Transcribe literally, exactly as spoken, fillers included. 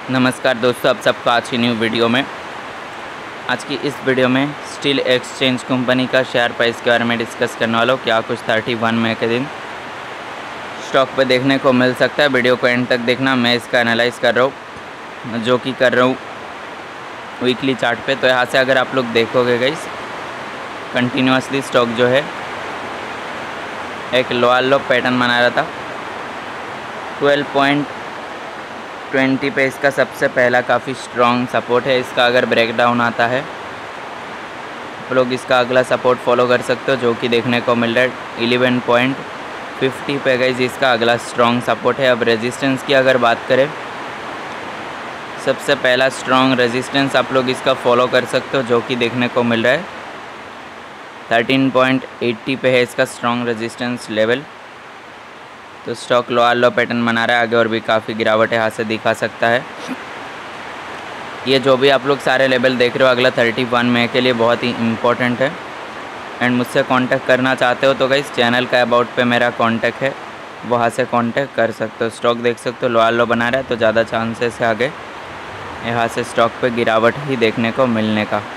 नमस्कार दोस्तों, आप सबका आज की न्यू वीडियो में आज की इस वीडियो में स्टील एक्सचेंज कंपनी का शेयर प्राइस के बारे में डिस्कस करने वाला हूँ। क्या कुछ इकतीस मई के दिन स्टॉक पे देखने को मिल सकता है। वीडियो को एंड तक देखना। मैं इसका एनालाइज कर रहा हूँ, जो कि कर रहा हूँ वीकली चार्ट पे। तो यहाँ से अगर आप लोग देखोगे गाइस, कंटिन्यूसली स्टॉक जो है एक लोअर लो पैटर्न बना रहा था। ट्वेल्व पॉइंट ट्वेंटी पे इसका सबसे पहला काफ़ी स्ट्रॉन्ग सपोर्ट है। इसका अगर ब्रेकडाउन आता है आप लोग इसका अगला सपोर्ट फॉलो कर सकते हो, जो कि देखने को मिल रहा है इलेवन पॉइंट फिफ्टी पे गाइस इसका अगला स्ट्रॉन्ग सपोर्ट है। अब रेजिस्टेंस की अगर बात करें, सबसे पहला स्ट्रॉन्ग रेजिस्टेंस आप लोग इसका फॉलो कर सकते हो, जो कि देखने को मिल रहा है थर्टीन पॉइंट एटी पे है इसका स्ट्रॉन्ग रेजिस्टेंस लेवल। तो स्टॉक लोअर लो पैटर्न बना रहा है, आगे और भी काफ़ी गिरावट यहाँ से दिखा सकता है। ये जो भी आप लोग सारे लेवल देख रहे हो अगला इकतीस मई के लिए बहुत ही इम्पोर्टेंट है। एंड मुझसे कांटेक्ट करना चाहते हो तो गाइस चैनल का अबाउट पे मेरा कांटेक्ट है, वहाँ से कांटेक्ट कर सकते हो। स्टॉक देख सकते हो लोअर लो बना रहा है, तो ज़्यादा चांसेस है आगे यहाँ से स्टॉक पे गिरावट ही देखने को मिलने का।